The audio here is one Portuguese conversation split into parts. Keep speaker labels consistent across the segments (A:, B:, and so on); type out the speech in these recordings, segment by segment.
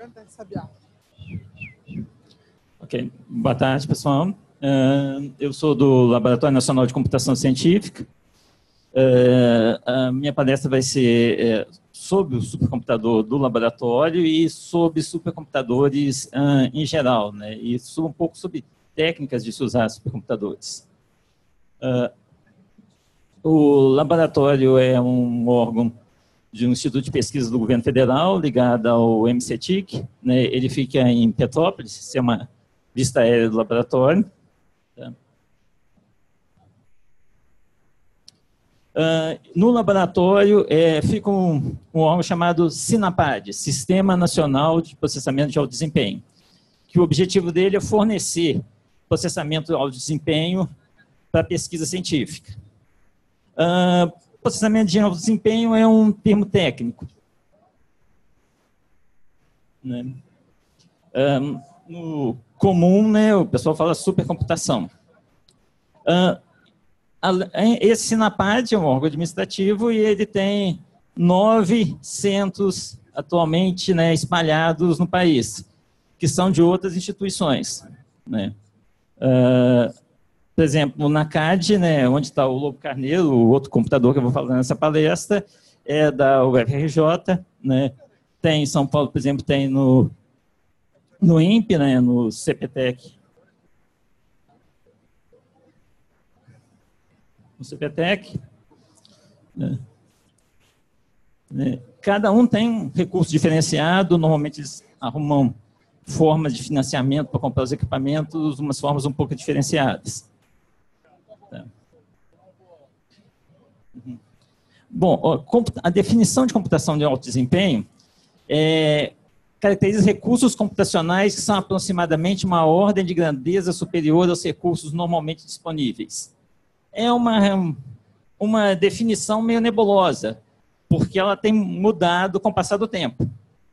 A: Canta Sabiá.
B: Ok. Boa tarde, pessoal. Eu sou do Laboratório Nacional de Computação Científica. A minha palestra vai ser sobre o supercomputador do laboratório e sobre supercomputadores em geral, né? E um pouco sobre técnicas de se usar supercomputadores. O laboratório é um órgão de um instituto de pesquisa do governo federal ligado ao MCTIC, né? Ele fica em Petrópolis, se chama Vista Aérea do Laboratório. No laboratório fica um órgão chamado SINAPAD, Sistema Nacional de Processamento de Alto Desempenho, que o objetivo dele é fornecer processamento de alto desempenho para pesquisa científica. Processamento de alto desempenho é um termo técnico, né? No comum, né, o pessoal fala supercomputação. Esse SINAPAD é um órgão administrativo e ele tem 9 centros atualmente, né, espalhados no país, que são de outras instituições, né? Por exemplo, na CAD, né, onde está o Lobo Carneiro, o outro computador que eu vou falar nessa palestra, é da UFRJ, né? Tem em São Paulo, por exemplo, tem no INPE, né, no CPTEC. No CPTEC. Né? Cada um tem um recurso diferenciado, normalmente eles arrumam formas de financiamento para comprar os equipamentos, umas formas um pouco diferenciadas. Bom, a definição de computação de alto desempenho caracteriza recursos computacionais que são aproximadamente uma ordem de grandeza superior aos recursos normalmente disponíveis. É uma definição meio nebulosa, porque ela tem mudado com o passar do tempo.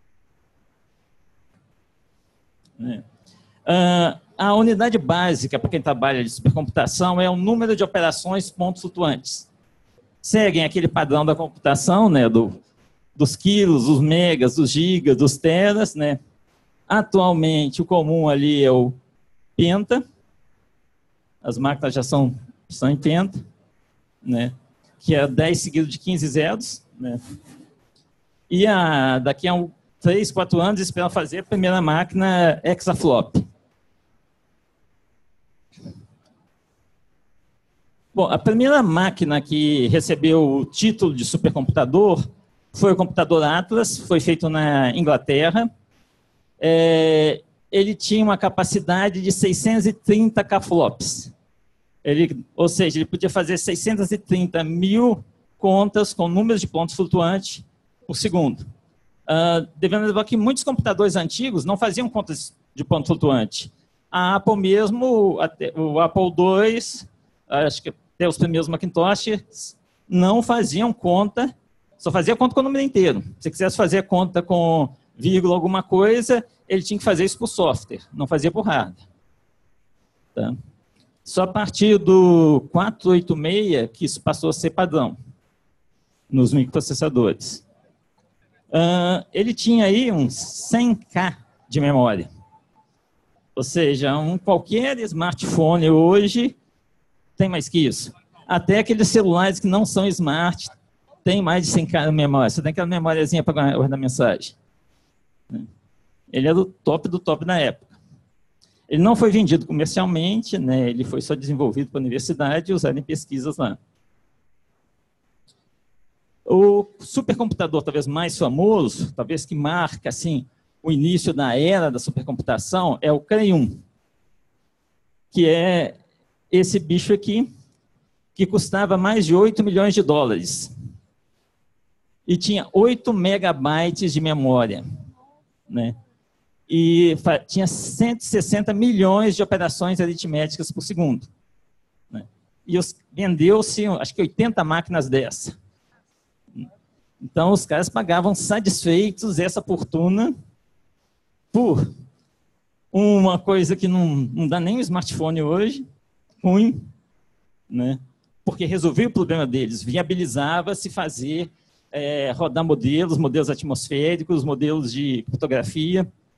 B: A unidade básica para quem trabalha de supercomputação é o número de operações pontos flutuantes. Seguem aquele padrão da computação, né, dos quilos, dos megas, dos gigas, dos teras, né? Atualmente, o comum ali é o penta. As máquinas já são em penta, né? Que é 10 seguido de 15 zeros, né? E daqui a 3, 4 anos, esperam fazer a primeira máquina hexaflop. Bom, a primeira máquina que recebeu o título de supercomputador foi o computador Atlas, foi feito na Inglaterra. Ele tinha uma capacidade de 630 kflops. Ou seja, ele podia fazer 630 mil contas com números de pontos flutuantes por segundo. Devemos lembrar que muitos computadores antigos não faziam contas de ponto flutuante. A Apple mesmo, o Apple II, acho que até os primeiros Macintosh, não faziam conta, só fazia conta com o número inteiro. Se você quisesse fazer conta com vírgula alguma coisa, ele tinha que fazer isso por software, não fazia por hardware. Tá? Só a partir do 486 que isso passou a ser padrão nos microprocessadores. Ele tinha aí uns 100K de memória. Ou seja, qualquer smartphone hoje tem mais que isso. Até aqueles celulares que não são smart tem mais de 100K de memória. Você tem aquela memóriazinha para guardar mensagem. Ele era o top do top na época. Ele não foi vendido comercialmente, né? Ele foi só desenvolvido para a universidade e usado em pesquisas lá. O supercomputador talvez mais famoso, talvez que marca assim, o início da era da supercomputação, é o Cray-1, que é esse bicho aqui, que custava mais de 8 milhões de dólares. E tinha 8 megabytes de memória, né? E tinha 160 milhões de operações aritméticas por segundo, né? E vendeu-se, acho que 80 máquinas dessa. Então, os caras pagavam satisfeitos essa fortuna por uma coisa que não dá nem um smartphone hoje, ruim, né? Porque resolvia o problema deles, viabilizava-se fazer, rodar modelos atmosféricos, modelos de fotografia,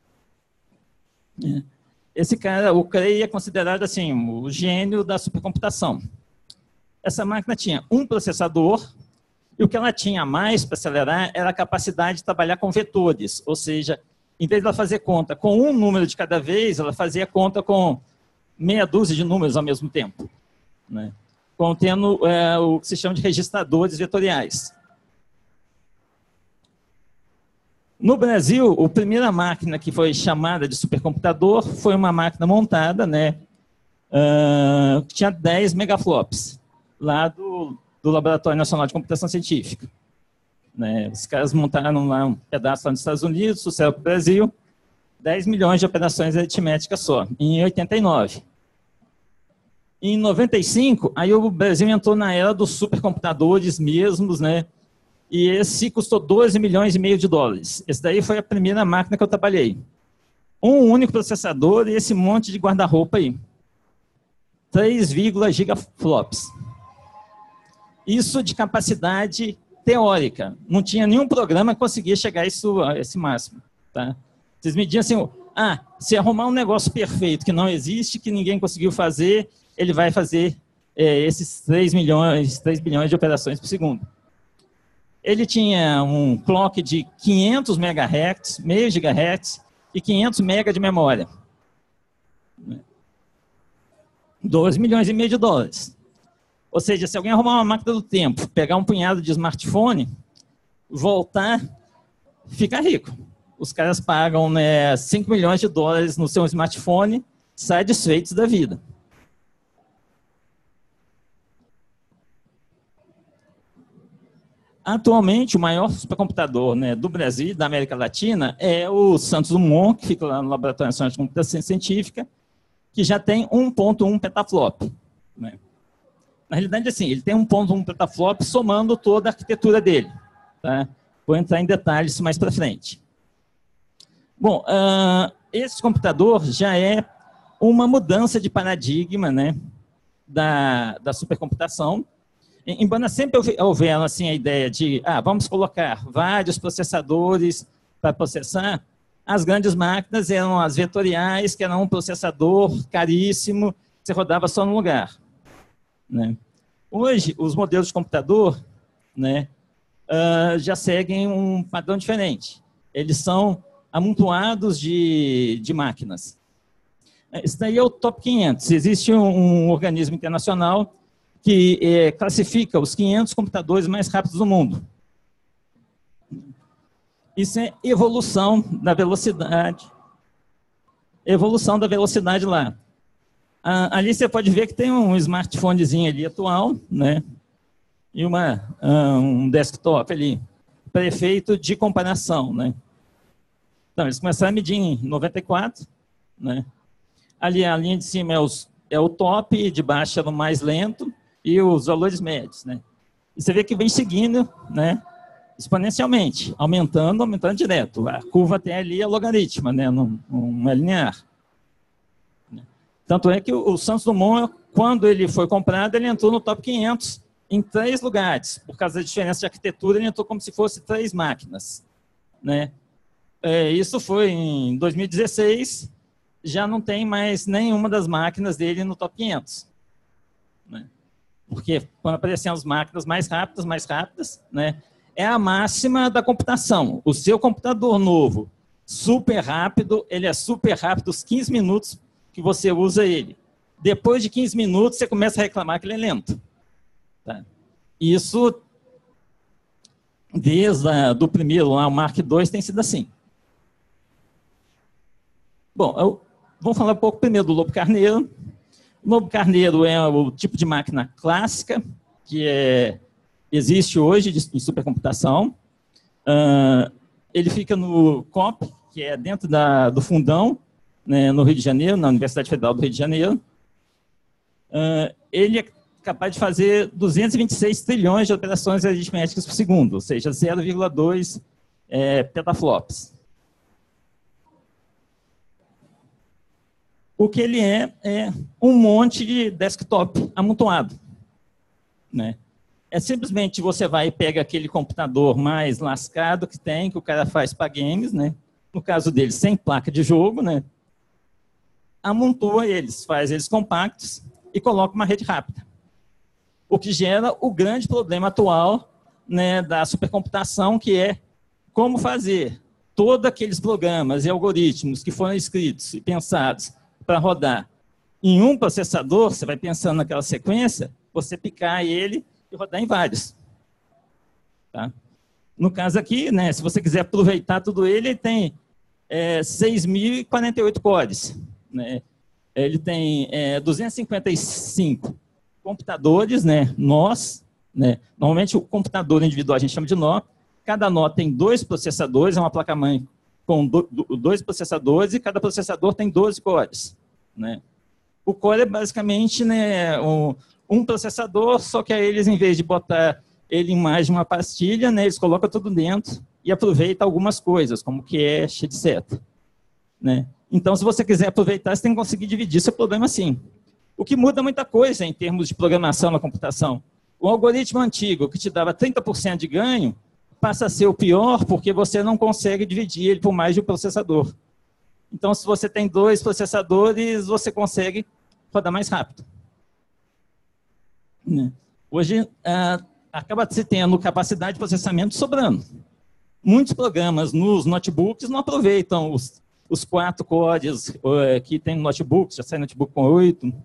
B: Esse cara, o Cray, é considerado assim, o gênio da supercomputação. Essa máquina tinha um processador, e o que ela tinha a mais para acelerar era a capacidade de trabalhar com vetores, ou seja, em vez de ela fazer conta com um número de cada vez, ela fazia conta com meia dúzia de números ao mesmo tempo, né? Contendo o que se chama de registradores vetoriais. No Brasil, a primeira máquina que foi chamada de supercomputador foi uma máquina montada, né, que tinha 10 megaflops, lá do Laboratório Nacional de Computação Científica. Né? Os caras montaram lá um pedaço lá nos Estados Unidos, trouxeram para o Brasil, 10 milhões de operações aritméticas só, em 89. Em 95, aí o Brasil entrou na era dos supercomputadores mesmos, né? E esse custou 12 milhões e meio de dólares. Esse daí foi a primeira máquina que eu trabalhei. Um único processador e esse monte de guarda-roupa aí. 3, gigaflops. Isso de capacidade teórica. Não tinha nenhum programa que conseguia chegar a esse máximo. Tá? Vocês me dizem assim, se arrumar um negócio perfeito que não existe, que ninguém conseguiu fazer, ele vai fazer esses 3 bilhões de operações por segundo. Ele tinha um clock de 500 MHz, meio gigahertz, e 500 MB de memória. 12 milhões e meio de dólares. Ou seja, se alguém arrumar uma máquina do tempo, pegar um punhado de smartphone, voltar, fica rico. Os caras pagam 5 milhões de dólares no seu smartphone, satisfeitos da vida. Atualmente, o maior supercomputador, né, do Brasil e da América Latina é o Santos Dumont, que fica lá no Laboratório Nacional de Computação Científica, que já tem 1.1 petaflop. Né? Na realidade, assim, ele tem 1.1 petaflop somando toda a arquitetura dele. Tá? Vou entrar em detalhes mais para frente. Bom, esse computador já é uma mudança de paradigma, né, da supercomputação. Embora sempre houveram assim, a ideia de vamos colocar vários processadores para processar, as grandes máquinas eram as vetoriais, que eram um processador caríssimo, que você rodava só no lugar. Né? Hoje, os modelos de computador, né, já seguem um padrão diferente. Eles são amontoados de máquinas. Esse daí é o Top 500. Existe um organismo internacional que classifica os 500 computadores mais rápidos do mundo. Isso é evolução da velocidade. Evolução da velocidade lá. Ali você pode ver que tem um smartphonezinho ali atual, né? E um desktop ali, prefeito de comparação, né? Então, eles começaram a medir em 94, né? Ali a linha de cima é o top, de baixo é o mais lento, e os valores médios, né? E você vê que vem seguindo, né, exponencialmente, aumentando direto. A curva tem ali a logaritma, né, não é linear. Tanto é que o Santos Dumont, quando ele foi comprado, ele entrou no top 500 em 3 lugares. Por causa da diferença de arquitetura, ele entrou como se fosse 3 máquinas. Né? Isso foi em 2016, já não tem mais nenhuma das máquinas dele no top 500. Né? Porque quando aparecem as máquinas mais rápidas, né, é a máxima da computação. O seu computador novo, super rápido, ele é super rápido os 15 minutos que você usa ele. Depois de 15 minutos, você começa a reclamar que ele é lento. Tá? Isso, desde do primeiro, o Mark II, tem sido assim. Bom, vamos falar um pouco primeiro do Lobo Carneiro. O Lobo Carneiro é o tipo de máquina clássica que existe hoje em supercomputação. Ele fica no COP, que é dentro do Fundão, né, no Rio de Janeiro, na Universidade Federal do Rio de Janeiro. Ele é capaz de fazer 226 trilhões de operações aritméticas por segundo, ou seja, 0,2 petaflops. O que ele é um monte de desktop amontoado. Né? É simplesmente você vai e pega aquele computador mais lascado que o cara faz para games, né? No caso dele, sem placa de jogo, né? amontoa eles, faz eles compactos e coloca uma rede rápida. O que gera o grande problema atual, né, da supercomputação, que é como fazer todos aqueles programas e algoritmos que foram escritos e pensados para rodar em um processador, você vai pensando naquela sequência, você picar ele e rodar em vários. Tá? No caso aqui, né, se você quiser aproveitar tudo ele tem 6.048 cores. Né? Ele tem 255 computadores, né, nós. Né? Normalmente o computador individual a gente chama de nó. Cada nó tem 2 processadores, é uma placa-mãe com 2 processadores, e cada processador tem 12 cores. Né? O core é basicamente, né, um processador, só que aí eles, em vez de botar ele em mais de uma pastilha, né, eles colocam tudo dentro e aproveitam algumas coisas, como cache, etc. Né? Então, se você quiser aproveitar, você tem que conseguir dividir seu problema assim. O que muda muita coisa em termos de programação na computação. O algoritmo antigo, que te dava 30% de ganho, passa a ser o pior porque você não consegue dividir ele por mais de um processador. Então, se você tem 2 processadores, você consegue rodar mais rápido. Hoje, acaba se tendo capacidade de processamento sobrando. Muitos programas nos notebooks não aproveitam os 4 cores que tem no notebook, já sai notebook com 8.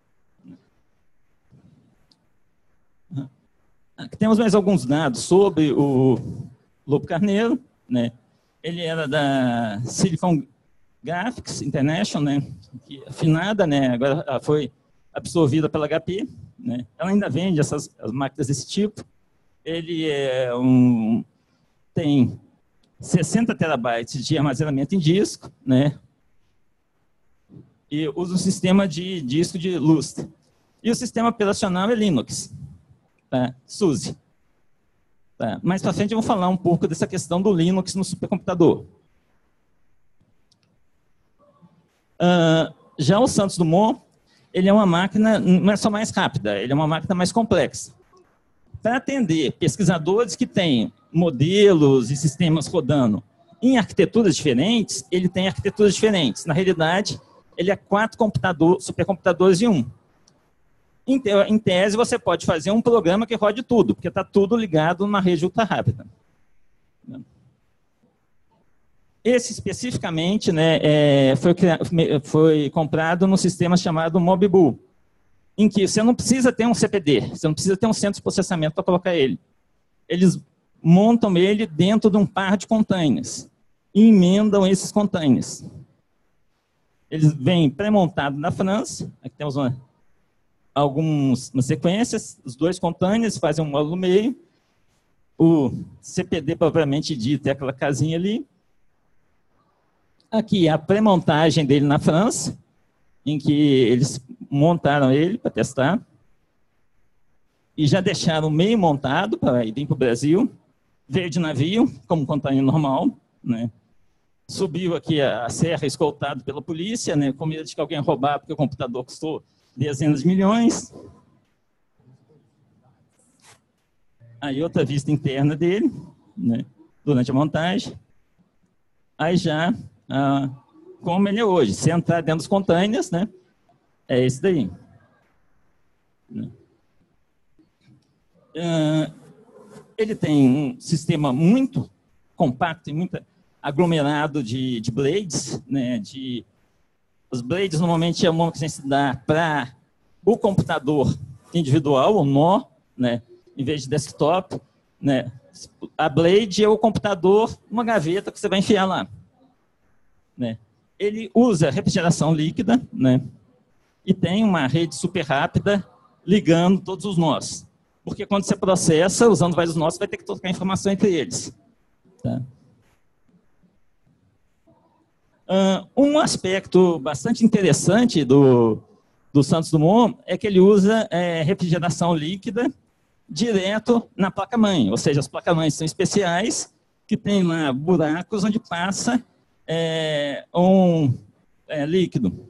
B: Aqui temos mais alguns dados sobre o Lobo Carneiro. Né? Ele era da Silicon Graphics International, né? Que afinada, né? Agora ela foi absorvida pela HP. Né? Ela ainda vende as máquinas desse tipo. Ele tem 60 terabytes de armazenamento em disco, né? E usa um sistema de disco de lustre. E o sistema operacional é Linux, tá? SUSE. Tá? Mais para frente eu vou falar um pouco dessa questão do Linux no supercomputador. Já o Santos Dumont, ele é uma máquina, não é só mais rápida, ele é uma máquina mais complexa. Para atender pesquisadores que têm modelos e sistemas rodando em arquiteturas diferentes, ele tem arquiteturas diferentes. Na realidade, ele é 4 supercomputadores em um. Em tese, você pode fazer um programa que rode tudo, porque está tudo ligado numa rede ultra rápida. Esse, especificamente, né, foi comprado num sistema chamado Mobibu, em que você não precisa ter um CPD, você não precisa ter um centro de processamento para colocar ele. Eles montam ele dentro de um par de containers e emendam esses containers. Eles vêm pré-montados na França, aqui temos algumas sequências, os 2 containers fazem um módulo no meio, o CPD propriamente dito é aquela casinha ali. Aqui a pré-montagem dele na França, em que eles montaram ele para testar e já deixaram meio montado para ir para o Brasil. Veio de navio, como container normal, né? Subiu aqui a serra escoltado pela polícia, né? Com medo de que alguém roubar, porque o computador custou dezenas de milhões. Aí outra vista interna dele, né? Durante a montagem. Aí já, como ele é hoje, se entrar dentro dos containers, né? É esse daí. Ele tem um sistema muito compacto e muito aglomerado de blades. Né? Os blades normalmente é o nome que a gente dá para o computador individual, o nó, né? Em vez de desktop. Né? A blade é o computador, uma gaveta que você vai enfiar lá. Né? Ele usa refrigeração líquida, né? E tem uma rede super rápida ligando todos os nós. Porque quando você processa, usando vários nós, você vai ter que trocar informação entre eles. Tá? Um aspecto bastante interessante do Santos Dumont é que ele usa refrigeração líquida direto na placa-mãe. Ou seja, as placas-mães são especiais, que tem lá buracos onde passa líquido.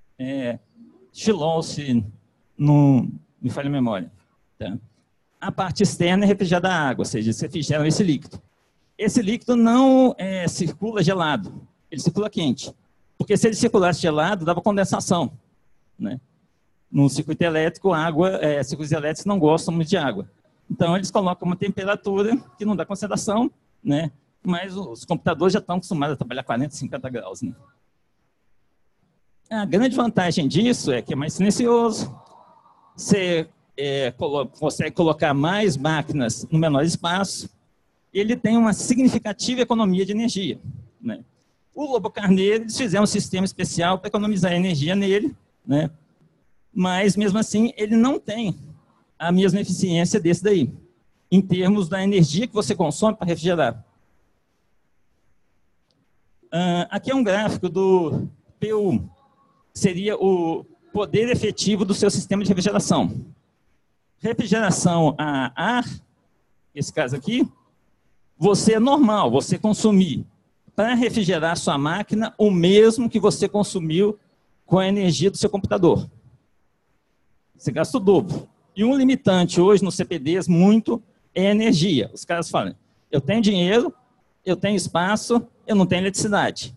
B: Xilol, não me falha a memória. Tá? A parte externa é refrigerada a água, ou seja, eles refrigeram esse líquido. Esse líquido não circula gelado, ele circula quente. Porque se ele circulasse gelado, dava condensação, né? No circuito elétrico, circuitos elétricos não gostam muito de água. Então, eles colocam uma temperatura que não dá concentração, né? Mas os computadores já estão acostumados a trabalhar 40, 50 graus, né? A grande vantagem disso é que é mais silencioso, você consegue colocar mais máquinas no menor espaço, e ele tem uma significativa economia de energia, né? O Lobo Carneiro, eles fizeram um sistema especial para economizar energia nele, né? Mas, mesmo assim, ele não tem a mesma eficiência desse daí, em termos da energia que você consome para refrigerar. Aqui é um gráfico do PU, seria o poder efetivo do seu sistema de refrigeração. Refrigeração a ar, esse caso aqui, você é normal, você consumir para refrigerar sua máquina o mesmo que você consumiu com a energia do seu computador. Você gasta o dobro. E um limitante hoje nos CPDs muito é energia. Os caras falam, eu tenho dinheiro, eu tenho espaço, eu não tenho eletricidade.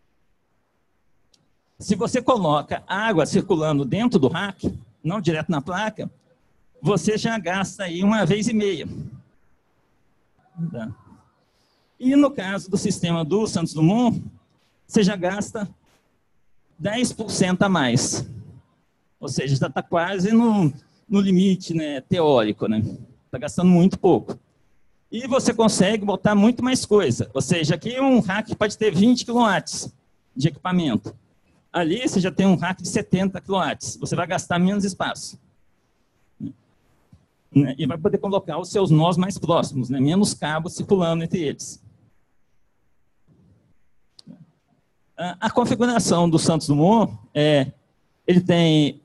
B: Se você coloca água circulando dentro do rack, não direto na placa, você já gasta aí 1,5 vezes. Tá? E no caso do sistema do Santos Dumont, você já gasta 10% a mais. Ou seja, já está quase no limite, né, teórico, né? Está gastando muito pouco. E você consegue botar muito mais coisa. Ou seja, aqui um rack pode ter 20 kW de equipamento. Ali você já tem um rack de 70 kW. Você vai gastar menos espaço. E vai poder colocar os seus nós mais próximos, né? Menos cabos circulando entre eles. A configuração do Santos Dumont ele tem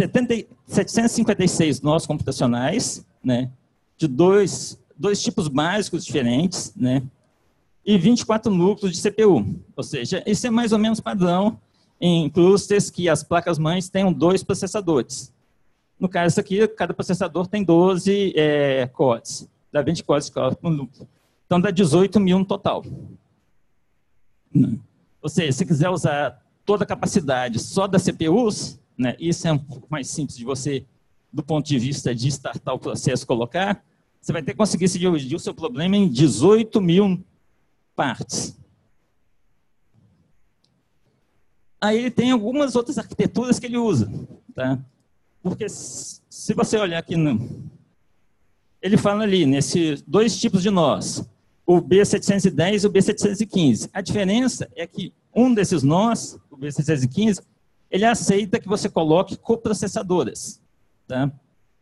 B: 756 nós computacionais, né? De dois tipos básicos diferentes, né? E 24 núcleos de CPU. Ou seja, isso é mais ou menos padrão em clusters que as placas-mães tenham 2 processadores. No caso, isso aqui, cada processador tem 12 cores. Dá 20 cores por núcleo. Então, dá 18.000 no total. Ou seja, se quiser usar toda a capacidade só das CPUs, né, isso é um pouco mais simples de você, do ponto de vista de startar o processo, colocar, você vai ter que conseguir se dividir o seu problema em 18.000 partes. Aí ele tem algumas outras arquiteturas que ele usa, tá? Porque se você olhar aqui, ele fala ali, nesses 2 tipos de nós, o B710 e o B715. A diferença é que um desses nós, o B715, ele aceita que você coloque coprocessadoras. Tá?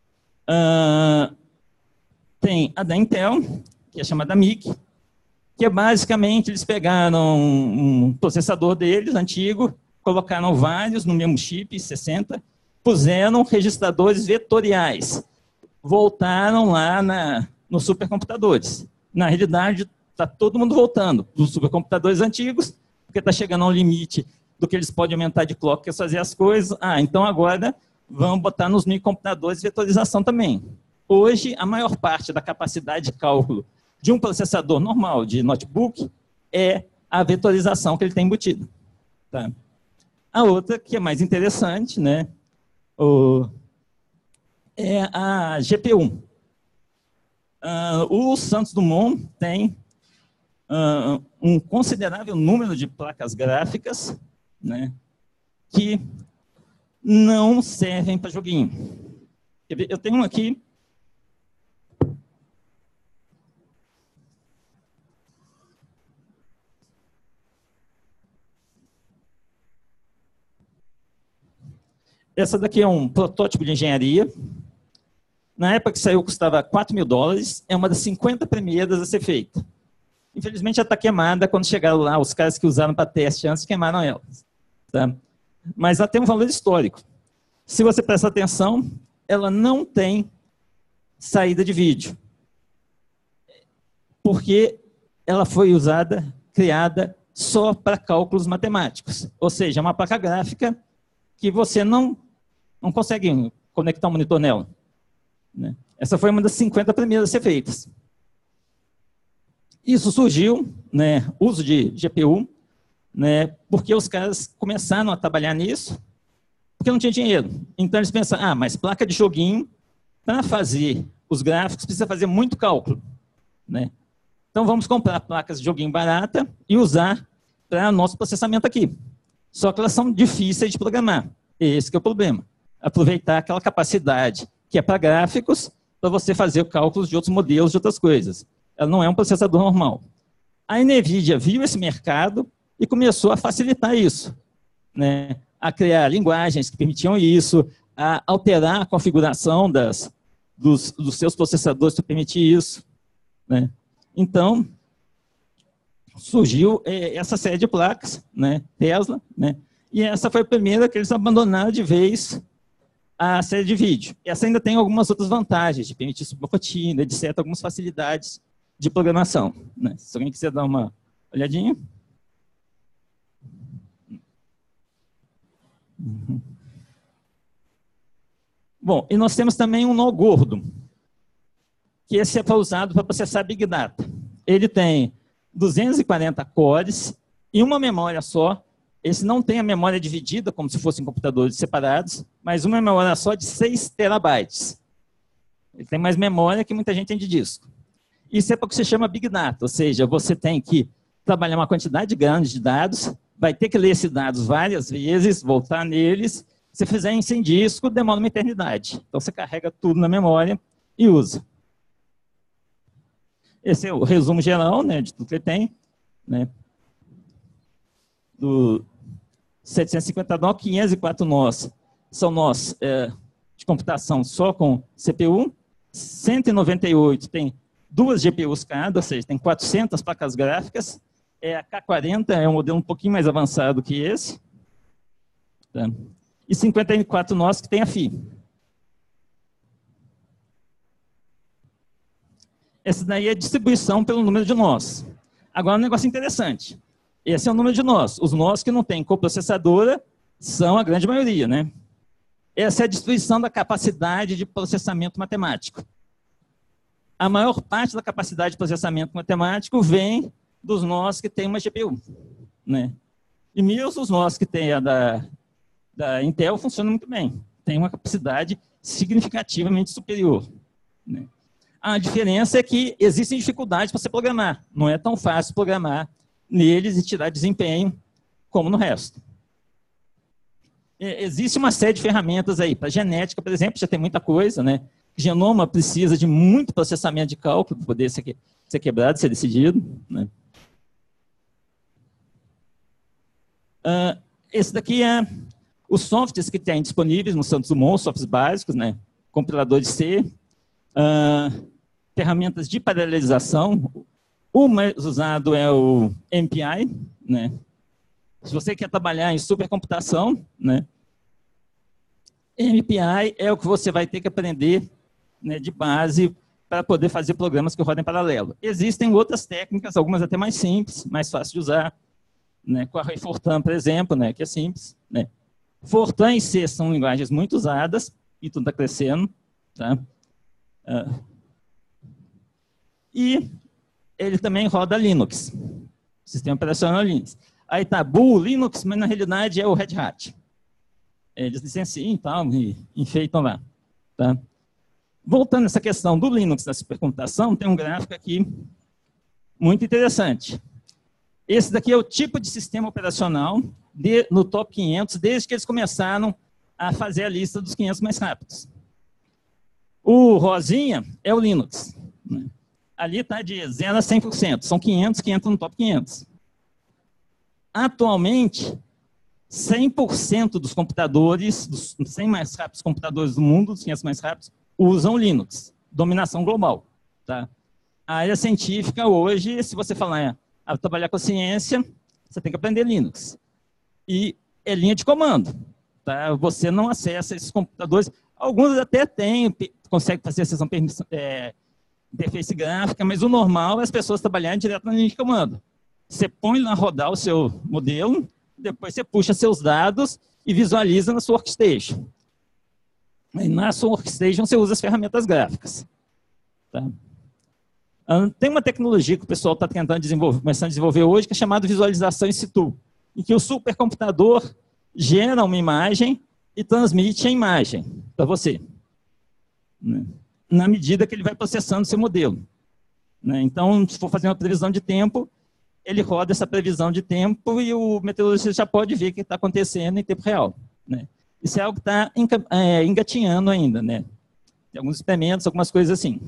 B: Tem a da Intel, que é chamada MIC, que é basicamente, eles pegaram um processador deles, antigo, colocaram vários no mesmo chip, 60, puseram registradores vetoriais, voltaram lá nos supercomputadores. Na realidade, está todo mundo voltando dos supercomputadores antigos, porque está chegando ao limite do que eles podem aumentar de clock, que é fazer as coisas. Então agora vamos botar nos microcomputadores vetorização também. Hoje, a maior parte da capacidade de cálculo de um processador normal de notebook é a vetorização que ele tem embutido. Tá? A outra, que é mais interessante, né, é a GPU. O Santos Dumont tem um considerável número de placas gráficas, né, que não servem para joguinho. Eu tenho um aqui. Essa daqui é um protótipo de engenharia. Na época que saiu, custava $4.000. É uma das 50 primeiras a ser feita. Infelizmente, já está queimada. Quando chegaram lá, os caras que usaram para teste antes queimaram ela. Tá? Mas ela tem um valor histórico. Se você prestar atenção, ela não tem saída de vídeo. Porque ela foi criada só para cálculos matemáticos. Ou seja, é uma placa gráfica que você não consegue conectar um monitor nela. Né? Essa foi uma das 50 primeiras a ser feitas. Isso surgiu, né, uso de GPU, né? Porque os caras começaram a trabalhar nisso porque não tinha dinheiro. Então eles pensaram, mas placa de joguinho, para fazer os gráficos, precisa fazer muito cálculo, né? Então vamos comprar placas de joguinho barata e usar para nosso processamento aqui. Só que elas são difíceis de programar. Esse que é o problema. Aproveitar aquela capacidade que é para gráficos, para você fazer cálculos de outros modelos, de outras coisas. Ela não é um processador normal. A NVIDIA viu esse mercado e começou a facilitar isso, né? A criar linguagens que permitiam isso, a alterar a configuração dos seus processadores para permitir isso, né? Então, surgiu essa série de placas, né? Tesla, né? E essa foi a primeira que eles abandonaram de vez a série de vídeo. Essa ainda tem algumas outras vantagens, de permitir subrotina, etc., algumas facilidades de programação, né? Se alguém quiser dar uma olhadinha. Bom, e nós temos também um nó gordo, que esse é usado para processar Big Data. Ele tem 240 cores e uma memória só. Esse não tem a memória dividida, como se fossem computadores separados, mas uma memória só de 6 terabytes. Ele tem mais memória que muita gente tem de disco. Isso é para o que se chama Big Data, ou seja, você tem que trabalhar uma quantidade grande de dados, vai ter que ler esses dados várias vezes, voltar neles. Se fizer isso em disco, demora uma eternidade. Então você carrega tudo na memória e usa. Esse é o resumo geral, né, de tudo que ele tem, né? Do 750 nós, 504 nós são nós de computação só com CPU, 198 tem 2 GPUs cada, ou seja, tem 400 placas gráficas, a K40 é um modelo um pouquinho mais avançado que esse, tá? E 54 nós que tem a FI. Essa daí é a distribuição pelo número de nós. Agora, um negócio interessante. Esse é o número de nós. Os nós que não têm coprocessadora são a grande maioria, né? Essa é a distribuição da capacidade de processamento matemático. A maior parte da capacidade de processamento matemático vem dos nós que têm uma GPU, né? E mesmo os nós que têm a da Intel funcionam muito bem. Tem uma capacidade significativamente superior, né? A diferença é que existem dificuldades para você programar. Não é tão fácil programar neles e tirar desempenho como no resto. Existe uma série de ferramentas aí. Para genética, por exemplo, já tem muita coisa, né? Genoma precisa de muito processamento de cálculo para poder ser quebrado, ser decidido, né? Esse daqui é os softwares que tem disponíveis no Santos Dumont, softwares básicos, né? Compilador de C, ferramentas de paralelização. O mais usado é o MPI, né? Se você quer trabalhar em supercomputação, né? MPI é o que você vai ter que aprender, né, de base para poder fazer programas que rodem em paralelo. Existem outras técnicas, algumas até mais simples, mais fáceis de usar, né? Com a Fortran, por exemplo, né, que é simples, né? Fortran e C são linguagens muito usadas e tudo está crescendo, tá? E ele também roda Linux, sistema operacional Linux. Aí tá Bull, Linux, mas na realidade é o Red Hat. Eles licenciam e tal, e enfeitam lá, tá? Voltando a essa questão do Linux da supercomputação, tem um gráfico aqui muito interessante. Esse daqui é o tipo de sistema operacional no top 500, desde que eles começaram a fazer a lista dos 500 mais rápidos. O rosinha é o Linux, né? Ali está de 0 a 100%, são 500 que entram no top 500. Atualmente, 100% dos computadores, dos 100 mais rápidos computadores do mundo, dos 500 mais rápidos, usam Linux, dominação global, tá? A área científica hoje, se você falar trabalhar com a ciência, você tem que aprender Linux. E é linha de comando, tá? Você não acessa esses computadores, alguns até têm, conseguem fazer acessão interface gráfica, mas o normal é as pessoas trabalharem direto na linha de comando. Você põe lá rodar o seu modelo, depois você puxa seus dados e visualiza na sua workstation. E na sua workstation você usa as ferramentas gráficas, tá? Tem uma tecnologia que o pessoal está tentando desenvolver, começando a desenvolver hoje, que é chamada visualização in situ. em que o supercomputador gera uma imagem e transmite a imagem para você, né? Na medida que ele vai processando seu modelo, né? Então, se for fazer uma previsão de tempo, ele roda essa previsão de tempo e o meteorologista já pode ver o que está acontecendo em tempo real, né? Isso é algo que está engatinhando ainda, né? Tem alguns experimentos, algumas coisas assim.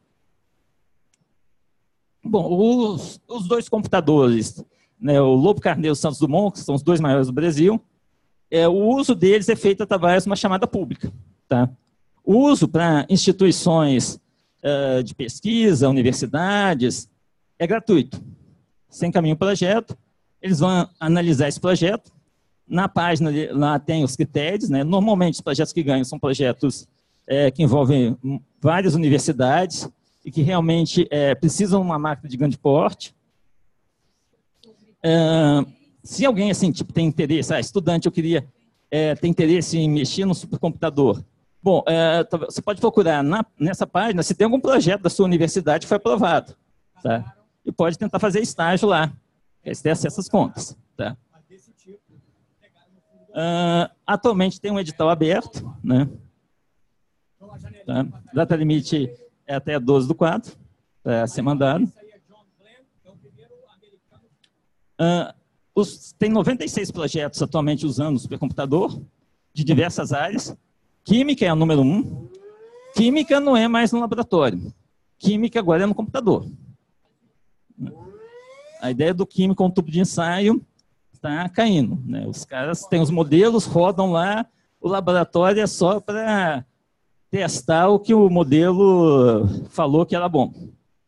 B: Bom, os dois computadores, né, o Lobo Carneiro e o Santos Dumont, que são os dois maiores do Brasil, o uso deles é feito através de uma chamada pública, tá? O uso para instituições de pesquisa, universidades, é gratuito. Você encaminha um projeto, eles vão analisar esse projeto. Na página lá tem os critérios, né? Normalmente os projetos que ganham são projetos que envolvem várias universidades e que realmente precisam de uma máquina de grande porte. Se alguém assim, tipo, tem interesse, estudante, eu queria ter interesse em mexer no supercomputador. Bom, você pode procurar nessa página se tem algum projeto da sua universidade que foi aprovado, tá? E pode tentar fazer estágio lá, que eles têm acesso às contas, tá? Atualmente tem um edital aberto, né? Tá? Data limite é até 12/4, para ser mandado. Tem 96 projetos atualmente usando o supercomputador, de diversas áreas. Química é a número 1. Química não é mais no laboratório. Química agora é no computador. A ideia do químico com tubo de ensaio está caindo, né? Os caras têm os modelos, rodam lá, o laboratório é só para testar o que o modelo falou que era bom.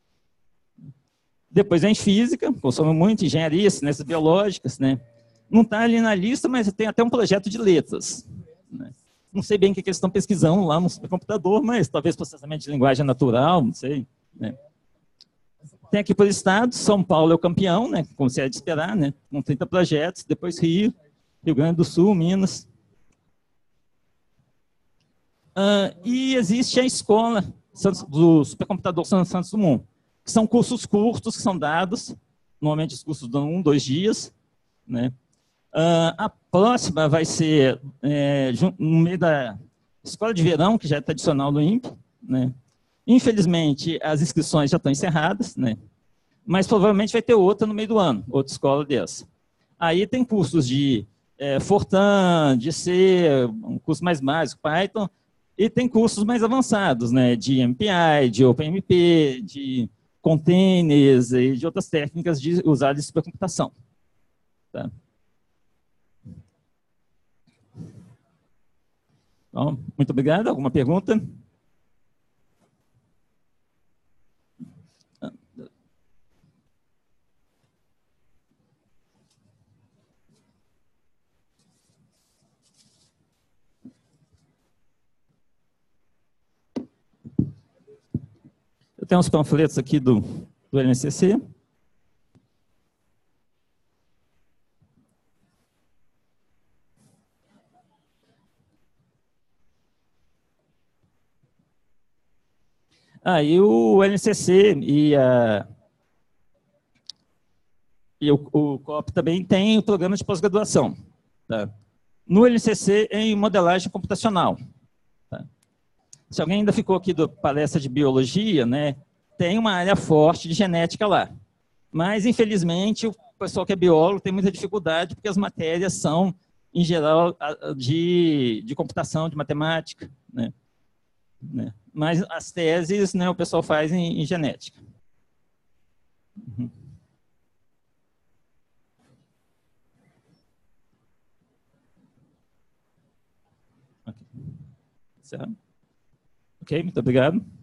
B: Depois vem física, consome muito, engenharia, ciências biológicas, né? Não está ali na lista, mas tem até um projeto de letras, né? Não sei bem o que eles estão pesquisando lá no supercomputador, mas talvez processamento de linguagem natural, não sei, né? Tem aqui por estado, São Paulo é o campeão, né? Como se é de esperar, né? Com 30 projetos, depois Rio, Rio Grande do Sul, Minas. E existe a escola do supercomputador Santos Dumont, que são cursos curtos que são dados, normalmente os cursos dão 1, 2 dias, né? A próxima vai ser no meio da escola de verão, que já é tradicional no INPE, né? Infelizmente, as inscrições já estão encerradas, né? Mas provavelmente vai ter outra no meio do ano, outra escola dessa. Aí tem cursos de Fortran, de C, um curso mais básico, Python, e tem cursos mais avançados, né? De MPI, de OpenMP, de containers e de outras técnicas de usar de supercomputação. Tá? Então, muito obrigado. Alguma pergunta? Eu tenho uns panfletos aqui do NCC. E o NCC e o COP também tem o programa de pós-graduação, tá? No NCC em modelagem computacional. Tá? Se alguém ainda ficou aqui da palestra de biologia, né, tem uma área forte de genética lá. Mas, infelizmente, o pessoal que é biólogo tem muita dificuldade, porque as matérias são, em geral, de computação, de matemática, né? Mas as teses, né, o pessoal faz em genética. Uhum. Ok, muito obrigado.